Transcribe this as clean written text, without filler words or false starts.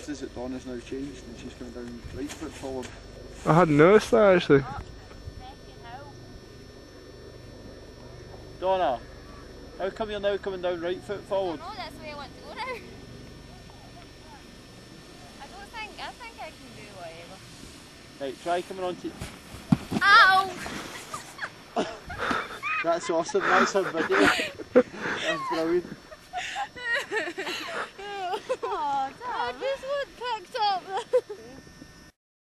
is that Donna's now changed and she's coming down right foot forward. I hadn't noticed that actually. Donna, how come you're now coming down right foot forward? No, that's the way I want to go now. I think I can do whatever. Right, try coming on to... Ow! That's awesome, that's on video. That's brilliant. Oh, damn. I just want picked up.